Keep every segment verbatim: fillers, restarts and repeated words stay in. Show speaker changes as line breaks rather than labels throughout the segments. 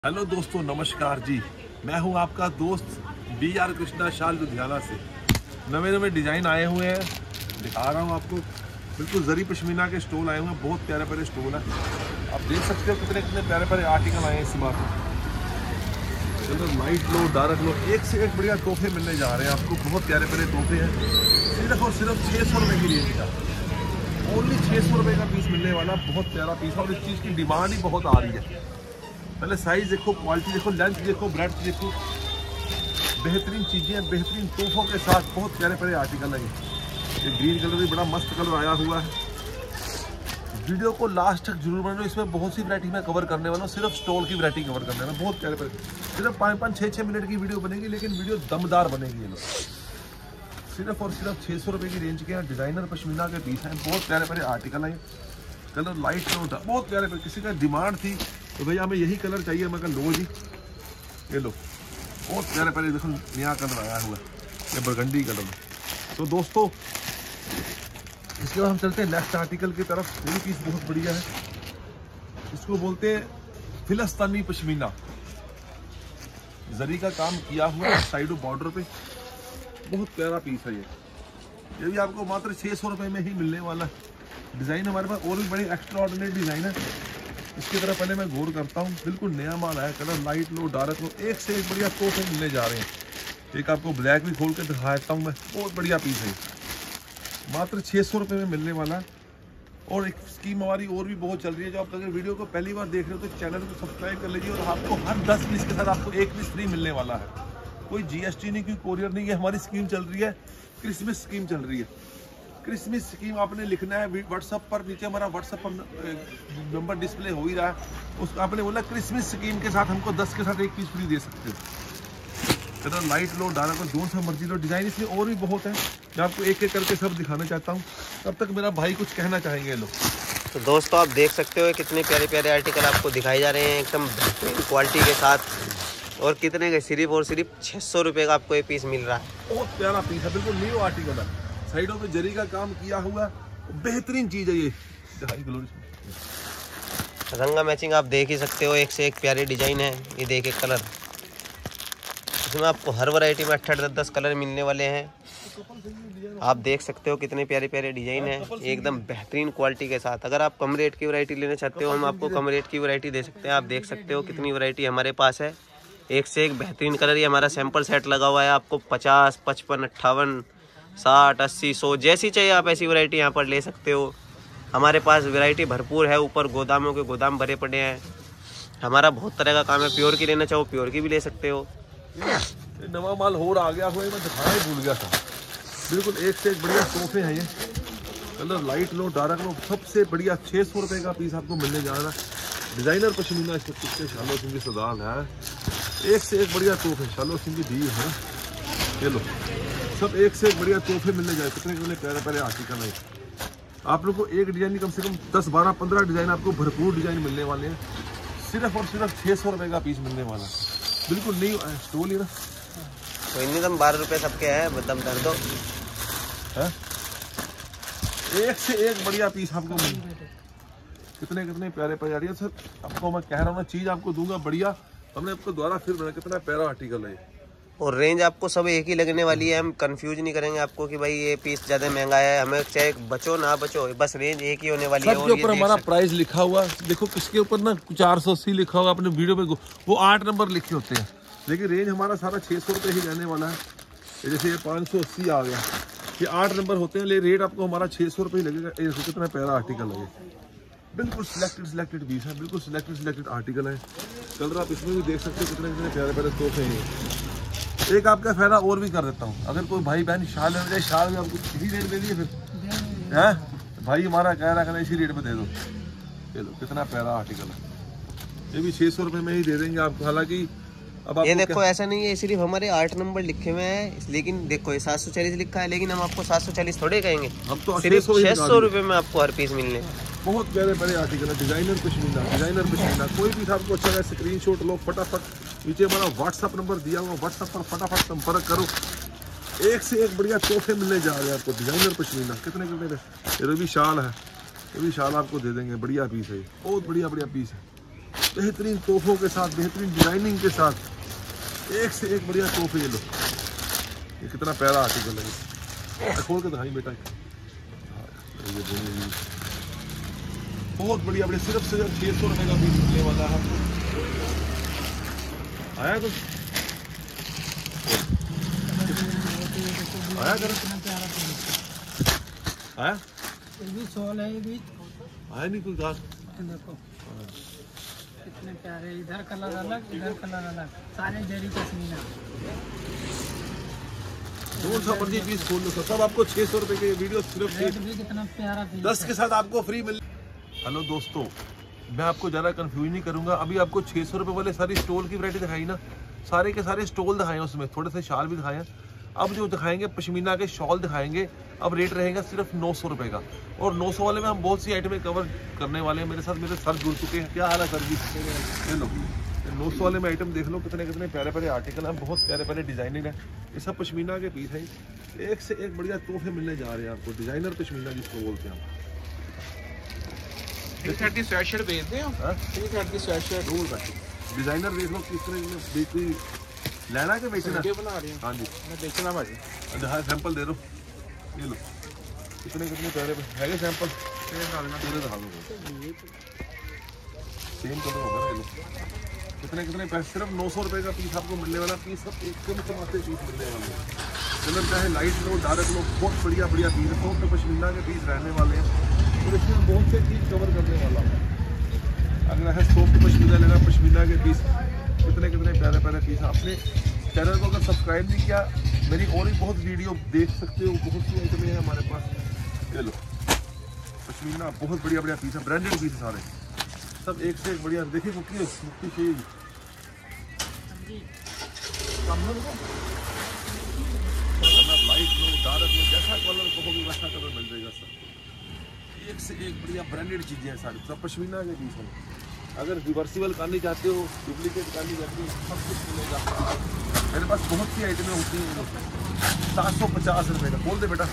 Hello दोस्तों, नमस्कार जी। मैं हूं आपका दोस्त बी आर कृष्णा शाल लुधियाना से। नवे नवे डिज़ाइन आए हुए हैं, दिखा रहा हूं आपको। बिल्कुल जरी पश्मीना के स्टोल आए हुए हैं, बहुत प्यारे प्यारे स्टोल हैं। आप देख सकते हो कितने कितने प्यारे प्यारे आर्टिकल आए हैं इस बार। चलो लाइट लो, डार्क लो, एक से एक बढ़िया तोहफे मिलने जा रहे हैं आपको। बहुत प्यारे प्यारे तोहफे हैं, सिर्फ और सिर्फ छः सौ रुपये की रेंज का। ओनली छः सौ रुपये का पीस मिलने वाला, बहुत प्यारा पीस है। और इस चीज़ की डिमांड ही बहुत आ रही है। पहले साइज देखो, क्वालिटी देखो, लेंथ देखो, ब्रेड्थ देखो, बेहतरीन चीज़ें, बेहतरीन तोहफों के साथ बहुत प्यारे प्यारे आर्टिकल हैं। ये ग्रीन कलर भी बड़ा मस्त कलर आया हुआ है। वीडियो को लास्ट तक जरूर बना लो, इसमें बहुत सी वैरायटी मैं कवर करने वाला हूँ। सिर्फ स्टॉल की वैरायटी कवर करने वाला, बहुत प्यारे प्यारे। सिर्फ पाँच पाँच छः छः मिनट की वीडियो बनेगी, लेकिन वीडियो दमदार बनेगी। ये लोग सिर्फ और सिर्फ छः सौ रुपये की रेंज के डिज़ाइनर पश्मीना के पीस हैं। बहुत प्यारे प्यारे आर्टिकल हैं। कलर लाइट लो, बहुत प्यारे प्यारे। किसी का डिमांड थी तो भैया हमें यही कलर चाहिए, मैं कहा लो जी, ये लो। बहुत प्यारे प्यारे देखो, नया कलर आया हुआ है, ये बरगंडी कलर में। तो दोस्तों, इसके बाद हम चलते हैं नेक्स्ट आर्टिकल की तरफ। ये पीस बहुत बढ़िया है, इसको बोलते हैं फिलिस्तीनी पश्मीना। जरी का काम किया हुआ है साइडों बॉर्डर पे, बहुत प्यारा पीस है ये। ये भी आपको मात्र छः सौ रुपये में ही मिलने वाला है। डिज़ाइन हमारे पास और भी बड़े एक्स्ट्रा ऑर्डिनरी डिज़ाइन है। इसकी तरफ पहले मैं गौर करता हूँ। बिल्कुल नया माल आया, कलर लाइट लो, डार्क लो, एक से एक बढ़िया तोहफे मिलने जा रहे हैं। एक आपको ब्लैक भी खोल के दिखा देता हूँ मैं, बहुत बढ़िया पीस है, मात्र छः सौ रुपये में मिलने वाला। और एक स्कीम हमारी और भी बहुत चल रही है। जो आप अगर वीडियो को पहली बार देख रहे हो तो चैनल को सब्सक्राइब कर लीजिए। और आपको हर दस पीस के साथ आपको एक पीस फ्री मिलने वाला है। कोई जीएसटी नहीं, कोई कोरियर नहीं है। हमारी स्कीम चल रही है, क्रिसमस स्कीम चल रही है। क्रिसमस स्कीम आपने लिखना है व्हाट्सएप पर, नीचे हमारा व्हाट्सएप नंबर डिस्प्ले हो ही रहा है। उस आपने बोला क्रिसमस स्कीम के साथ हमको दस के साथ एक पीस फ्री दे सकते हो। कलर लाइट लो, डार्क लो, जो सा मर्जी लो। डिज़ाइन इसमें और भी बहुत है, मैं आपको एक एक करके सब दिखाना चाहता हूँ। तब तक मेरा भाई कुछ कहना चाहेंगे लोग।
तो दोस्तों, आप देख सकते हो कितने प्यारे प्यारे आर्टिकल आपको दिखाए जा रहे हैं, एकदम बेहतरीन क्वालिटी के साथ। और कितने के सिर्फ और सिर्फ छः सौ रुपये का आपको ये पीस मिल रहा है।
बहुत प्यारा पीस है, बिल्कुल न्यू आर्टिकल है। साइडों पे जरी का काम किया हुआ, बेहतरीन चीज है ये।
रंगा मैचिंग आप देख ही सकते हो, एक से एक प्यारे डिजाइन है। ये देखिए कलर, इसमें आपको हर वैरायटी में अट्ठारह दस दस कलर मिलने वाले हैं। आप देख सकते हो कितने प्यारे प्यारे डिजाइन है, एकदम बेहतरीन क्वालिटी के साथ। अगर आप कम रेट की वैरायटी लेना चाहते हो, हम आपको कम रेट की वैरायटी दे सकते हैं। आप देख सकते हो कितनी वैरायटी हमारे पास है, एक से एक बेहतरीन कलर। ये हमारा सैंपल सेट लगा हुआ है। आपको पचास, पचपन, अट्ठावन, साठ, अस्सी, सौ जैसी चाहिए आप ऐसी वैरायटी यहाँ पर ले सकते हो। हमारे पास वैरायटी भरपूर है, ऊपर गोदामों के गोदाम भरे पड़े हैं। हमारा बहुत तरह का काम है। प्योर की लेना चाहो प्योर की भी ले सकते हो।
नवा माल हो आ गया हुआ, मैं दिखाना ही भूल गया था। बिल्कुल एक से एक बढ़िया तोहफे हैं ये। कलर लाइट लो, डार्क लो, सबसे बढ़िया छः सौ रुपये का पीस आपको मिलने जा रहा है। डिज़ाइनर पश्मीना, इसमें कितने शालो सिंह की सदाल है। एक से एक बढ़िया तोहफे, शालो सिंह की दी है। ये लो, सब एक से एक बढ़िया तोहफे मिलने जाए। कितने कितने प्यारे प्यारे आर्टिकल हैं। आप लोग को एक डिज़ाइन कम से कम दस बारह पंद्रह डिज़ाइन, आपको भरपूर डिज़ाइन मिलने वाले हैं। सिर्फ और सिर्फ छः सौ रुपये का पीस मिलने वाला, बिल्कुल नहीं स्टोल ही ना।
कोई नहीं, तुम बारह रुपये सबके हैं, मतलब धर दो
है। एक से एक बढ़िया पीस आपको मिल, कितने कितने प्यारे प्यारे सर। आपको मैं कह रहा हूँ ना, चीज़ आपको दूंगा बढ़िया। हमने आपको द्वारा फिर बना, कितना प्यारा आर्टिकल है।
और रेंज आपको सब एक ही लगने वाली है। हम कंफ्यूज नहीं करेंगे आपको कि भाई ये पीस ज़्यादा महंगा है। हमें चाहे बचो ना बचो, बस रेंज एक ही होने वाली है।
सबके ऊपर हमारा प्राइस लिखा हुआ, देखो किसके ऊपर ना चार सौ अस्सी लिखा हुआ अपने वीडियो पे, वो आठ नंबर लिखे होते हैं। लेकिन रेंज हमारा सारा छः सौ रुपये ही रहने वाला है। जैसे ये पाँच सौ अस्सी आ गया, ये आठ नंबर होते हैं, लेकिन रेट आपको हमारा छः सौ रुपये ही लगेगा। ये कितना प्यारा आर्टिकल है, बिल्कुल सिलेक्टेड सिलेक्टेड पीस है, बिल्कुल सिलेक्टेड सिलेक्टेड आर्टिकल है। कलर आप इसमें भी देख सकते हो, कितने कितने प्यारे प्यारे तोहफे हैं। एक आपका फायदा और भी कर देता हूँ, अगर कोई भाई बहन शाल लेना चाहे, शाल भी आपको इसी रेट दे दिए फिर है। भाई हमारा कह रहा है इसी रेट में दे दो। ये लो, कितना प्यारा आर्टिकल है। ये भी छः सौ रुपये में ही दे देंगे आपको। हालांकि अब आप
ये देखो ऐसा नहीं है, सिर्फ हमारे आठ नंबर लिखे हुए हैं, लेकिन देखो ये सात सौ चालीस लिखा है, लेकिन हम आपको सात सौ चालीस थोड़े कहेंगे।
हम तो
सिर्फ छः सौ रुपये में आपको हर पीस मिलने हैं।
बहुत प्यारे प्यारे आर्टिकल है। डिज़ाइनर पश्मीना, डिज़ाइनर पश्मीना, कोई भी आपको अच्छा है स्क्रीनशॉट लो फटाफट। नीचे हमारा व्हाट्सअप नंबर दिया हुआ, व्हाट्सअप पर फटाफट संपर्क करो। एक से एक बढ़िया तोहफे मिलने जा रहे हैं आपको। डिज़ाइनर पश्मीना, कितने कितने। ये भी शाल है, ये भी शाल आपको दे देंगे। बढ़िया पीस है, बहुत बढ़िया बढ़िया पीस है। बेहतरीन तोहफों के साथ, बेहतरीन डिजाइनिंग के साथ, एक से एक बढ़िया तोहफे। ये लो, ये कितना प्यारा आर्टिकल है, खोल के दिखाई बेटा। ये बहुत बढ़िया बढ़िया, सिर्फ सिर्फ छह सौ रुपए का पीस मिलने वाला है आपको। आया कुछ आया कर आया
सोल है, ये भी
आया नहीं कोई घास।
देखो कितने प्यारे, इधर कलर अलग, इधर कलर अलग, सारे जरी पश्मीना।
दो सौ मर्जी पीस खोल लो, सब आपको छह सौ रुपए के। वीडियो सिर्फ
रेट भी कितना प्यारा पीस
दस के साथ आपको फ्री मिल। हेलो दोस्तों, मैं आपको ज़्यादा कंफ्यूज नहीं करूंगा। अभी आपको छह सौ रुपए वाले सारी स्टोल की वैरायटी दिखाई ना, सारे के सारे स्टोल दिखाए, उसमें थोड़े से शाल भी दिखाए। अब जो दिखाएंगे पश्मीना के शॉल दिखाएंगे। अब रेट रहेगा सिर्फ नौ सौ रुपये का, और नौ सौ वाले में हम बहुत सी आइटमें कवर करने वाले हैं। मेरे साथ मेरे सर जुड़ चुके हैं। क्या हाल है सर जी? ये लो, नौ सौ वाले में आइटम देख लो, कितने कितने प्यारे प्यारे आर्टिकल हैं, बहुत प्यारे प्यारे डिजाइनिंग है। ये सब पश्मीना के पीस है। एक से एक बढ़िया तोहफे मिलने जा रहे हैं आपको, डिजाइनर पश्मीना जिसको बोलते हैं हम।
थ्री थर्टी स्वेटशर्ट भेजते हैं, थ्री थर्टी स्वेटशर्ट
डिजाइनर देख लो किस तरह की लेना के बेचना
बना रही है।
हाँ जी,
मैं बेचना भाजी।
हाँ सैंपल दे दो। ये लो, कितने कितने प्यारे है सैंपल, पूरे दिखा दो। सेम कलर होगा ना। ये लो, कितने कितने पैसे, सिर्फ नौ सौ रुपये का पीस आपको मिलने वाला। पीस सब एकदम चमाते पीस मिलने वाले हैं। कलर चाहे लाइट लो डार्क लो, बहुत बढ़िया बढ़िया पीस है। सॉफ्ट पश्मीना के पीस रहने वाले हैं, और इसमें बहुत से चीज़ कवर करने वाला है। अगर है सॉफ्ट पश्मीना लेना, पश्मीना के पीस कितने कितने प्यारे प्यारे पीस। आपने चैनल को अगर सब्सक्राइब नहीं किया, मेरी और भी बहुत वीडियो देख सकते हो, बहुत सी आइटमें हैं हमारे पास। ये लो, पश्मीना बहुत बढ़िया बढ़िया पीस है, ब्रांडेड पीस है सारे, सब एक से एक बढ़िया। देखिए मुक्की मुक्की चाहिए, लाइट लो डार्क लो, जैसा कलर कहोगे वैसा कलर मिल जाएगा सर। एक से एक बढ़िया ब्रांडेड चीज़ें हैं सारी, सब पश्मीना के पीस हैं। अगर रिवर्सिबल करनी चाहते हो, डुप्लीकेट करनी चाहते हो, सब कुछ मिलेगा मेरे पास। बहुत सी आइटमें होती हैं। सात सौ पचास रुपये का बोल दे बेटा,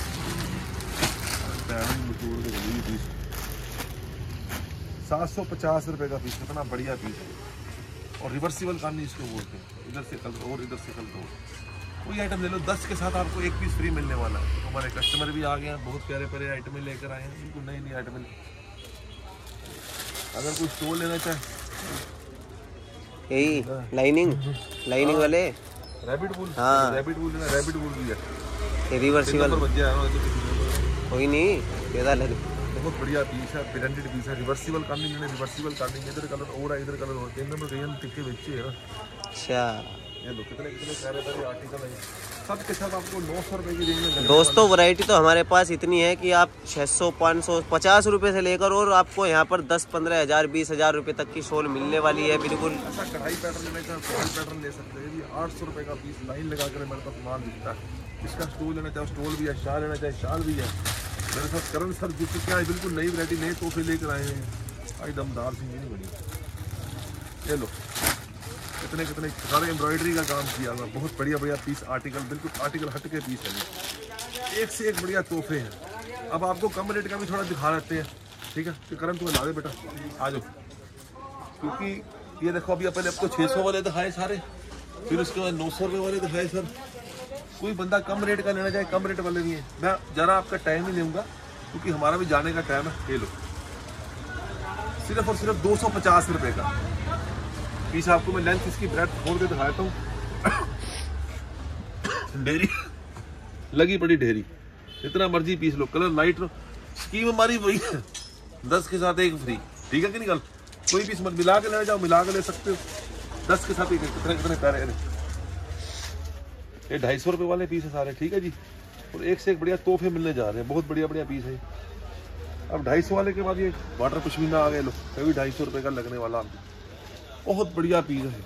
सात सौ पचास रुपये का पीस, कितना बढ़िया पीस है। और रिवर्सिबल करनी इसको बोलते हैं, इधर से कलर और इधर से कलर और। कोई आइटम ले लो, दस के साथ आपको एक पीस फ्री मिलने वाला है। तो हमारे कस्टमर भी आ गए हैं, बहुत प्यारे प्यारे आइटमें लेकर आए हैं, बिल्कुल नई नई आइटमें। अगर कोई स्टोर लेना चाहे,
यही लाइनिंग लाइनिंग वाले
रैबिट वूल,
हाँ
रैबिट वूल लेना, रैबिट वूल भी है।
ये रिवर्सिबल कोई नहीं, कैसा लगे,
बहुत बढ़िया पीस है, ब्रांडेड पीस है। रिवर्सिबल करनी है, रिवर्सिबल करनी है। इधर कलर और है, इधर कलर और, तीन नंबर कहीं टिक्के बेचे है ना।
अच्छा,
ये लो, कितने कितने प्यारे प्यारे आर्टिकल है, सब के सब आपको नौ सौ रुपये की रेंज में।
दोस्तों वैरायटी तो हमारे पास इतनी है कि आप छः सौ पाँच सौ पचास रुपये से लेकर और आपको यहाँ पर दस पंद्रह हज़ार बीस हज़ार रुपये तक की शॉल मिलने वाली है। बिल्कुल
ऐसा कढ़ाई पैटर्न लेना चाहे फॉइल पैटर्न ले सकते हैं। ये आठ सौ रुपये का पीस लाइन लगा कर मेरे पास माल दिखता है। इसका स्टोल लेना चाहे स्टोल भी है, शाल लेना चाहे शाल भी है। मेरे साथ करण सर जुट चुके हैं, बिल्कुल नई वैरायटी नए तोहफे लेकर आए हैं। आई दमदार सी नहीं बनी। ये लो, कितने कितने सारे एम्ब्रॉयडरी का काम किया हुआ, बहुत बढ़िया बढ़िया पीस, आर्टिकल बिल्कुल आर्टिकल हट के पीस है। एक से एक बढ़िया तोहफे हैं। अब आपको कम रेट का भी थोड़ा दिखा देते हैं, ठीक है? तो करण तुम्हें ला दे बेटा, आ जाओ। क्योंकि ये देखो, अभी पहले आपको छः सौ वाले दिखाए सारे, फिर उसके बाद नौ सौ रुपये वाले दिखाए सर। कोई बंदा कम रेट का लेना चाहे, कम रेट वाले नहीं है। मैं ज़रा आपका टाइम ही लूँगा, क्योंकि हमारा भी जाने का टाइम है। ये लो, सिर्फ और सिर्फ दो सौ पचास रुपये का पीस आपको मैं लेंथ इसकी ब्रेड खोल के दिखाता हूँ। ढेरी लगी पड़ी ढेरी, इतना मर्जी पीस लो, कलर लाइट लो। स्कीम हमारी वही है, दस के साथ एक फ्री, ठीक है कि नहीं? कल कोई पीस मत मिला के ले जाओ, मिला के ले सकते हो। दस के साथ एक, कितने कितने प्यारे हैं ये, ढाई सौ रुपये वाले पीस है सारे, ठीक है जी। और एक से एक बढ़िया तोहफे मिलने जा रहे हैं, बहुत बढ़िया बढ़िया पीस है। अब ढाई सौ वाले के बाद ये वाटर पश्मीना आ गए, लो कभी ढाई सौ रुपये का लगने वाला, बहुत बढ़िया पीस है।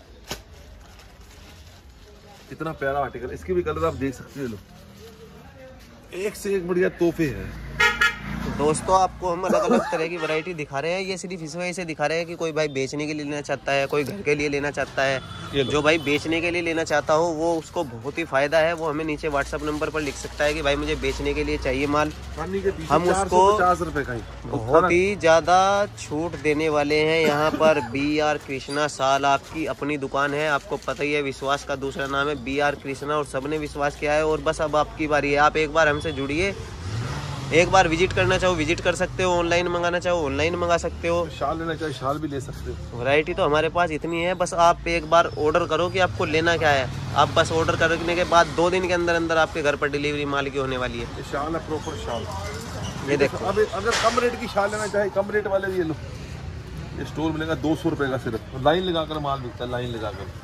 कितना प्यारा आर्टिकल, इसके भी कलर आप देख सकते हो। लो, एक से एक बढ़िया तोहफे हैं।
दोस्तों आपको हम अलग अलग तरह की वैरायटी दिखा रहे हैं। ये सिर्फ इस वजह से दिखा रहे हैं कि कोई भाई बेचने के लिए लेना चाहता है, कोई घर के लिए लेना चाहता है। जो भाई बेचने के लिए लेना चाहता हो वो उसको बहुत ही फायदा है, वो हमें नीचे व्हाट्सएप नंबर पर लिख सकता है कि भाई मुझे बेचने के लिए चाहिए माल। हम उसको
पचास रुपए का
बहुत ही ज्यादा छूट देने वाले हैं। यहाँ पर बी आर कृष्णा साल आपकी अपनी दुकान है, आपको पता ही है, विश्वास का दूसरा नाम है बी आर कृष्णा, और सबने विश्वास किया है। और बस अब आपकी बारी है, आप एक बार हमसे जुड़िए, एक बार विजिट करना चाहो विजिट कर सकते हो, ऑनलाइन मंगाना चाहो ऑनलाइन मंगा सकते हो,
शाल लेना चाहे शाल भी ले सकते हो।
वैरायटी तो हमारे पास इतनी है, बस आप एक बार ऑर्डर करो कि आपको लेना क्या है। आप बस ऑर्डर करने के बाद दो दिन के अंदर अंदर आपके घर पर डिलीवरी माल की होने वाली है।
ये शाल है, प्रॉपर शाल।
ये देखो,
अब अगर कम रेट की शाल लेना चाहे कम रेट वाले भी ये लो, ये स्टोर मिलेगा दो सौ रुपए का सिर्फ। लाइन लगाकर माल बिकता है, लाइन लगाकर।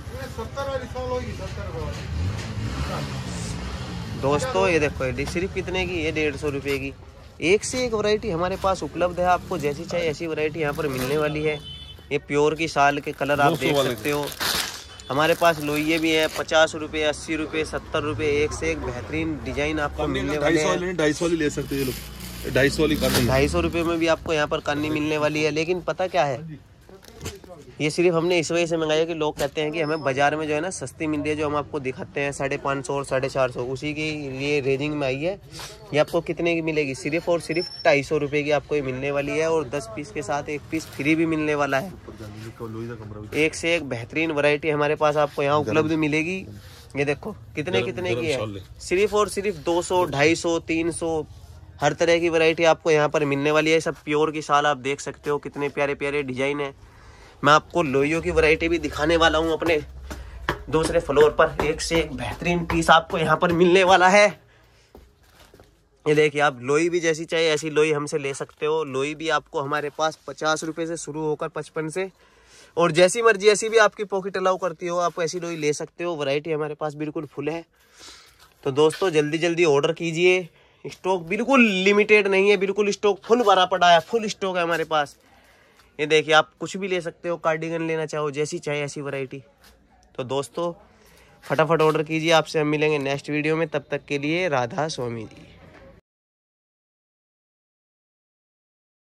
दोस्तों ये देखो, ये सिर्फ कितने की, ये डेढ़ सौ रुपये की। एक से एक वैरायटी हमारे पास उपलब्ध है, आपको जैसी चाहिए ऐसी वैरायटी यहाँ पर मिलने वाली है। ये प्योर की शाल के कलर आप देख सकते हो। हमारे पास लोहिए भी है, पचास रुपये, अस्सी रुपये, सत्तर रुपये, एक से एक बेहतरीन डिजाइन आपको मिलने वाले हैं।
ढाई सौ वाली ले सकते हो, ये लो ढाई सौ वाली कानी।
ढाई सौ रुपये में भी आपको यहाँ पर कानी मिलने वाली है। लेकिन पता क्या है, ये सिर्फ हमने इस वजह से मंगाया कि लोग कहते हैं कि हमें बाजार में जो है ना सस्ती मिल रही है, जो हम आपको दिखाते हैं साढ़े पाँच सौ और साढ़े चार सौ, उसी की लिए रेंजिंग में आई है। ये आपको कितने की मिलेगी, सिर्फ और सिर्फ ढाई सौ रुपये की आपको ये मिलने वाली है, और दस पीस के साथ एक पीस फ्री भी मिलने वाला है। एक से एक बेहतरीन वैरायटी हमारे पास आपको यहाँ उपलब्ध मिलेगी। ये देखो कितने कितने की है, सिर्फ और सिर्फ दो सौ, ढाई सौ, तीन सौ, हर तरह की वैरायटी आपको यहाँ पर मिलने वाली है। सब प्योर की शाल आप देख सकते हो, कितने प्यारे प्यारे डिजाइन है। मैं आपको लोइयों की वैरायटी भी दिखाने वाला हूँ अपने दूसरे फ्लोर पर। एक से एक बेहतरीन पीस आपको यहाँ पर मिलने वाला है। ये देखिए, आप लोई भी जैसी चाहिए ऐसी लोई हमसे ले सकते हो। लोई भी आपको हमारे पास पचास रुपए से शुरू होकर पचपन से, और जैसी मर्जी ऐसी भी आपकी पॉकेट अलाउ करती हो, आप ऐसी लोई ले सकते हो। वैरायटी हमारे पास बिल्कुल फुल है। तो दोस्तों जल्दी जल्दी ऑर्डर कीजिए, स्टॉक बिल्कुल लिमिटेड नहीं है, बिल्कुल स्टॉक फुल भरा पड़ा है, फुल स्टॉक है हमारे पास। ये देखिए, आप कुछ भी ले सकते हो, कार्डिगन लेना चाहो जैसी चाहे ऐसी वैरायटी। तो दोस्तों फटाफट ऑर्डर कीजिए, आपसे हम मिलेंगे नेक्स्ट वीडियो में, तब तक के लिए राधा स्वामी जी।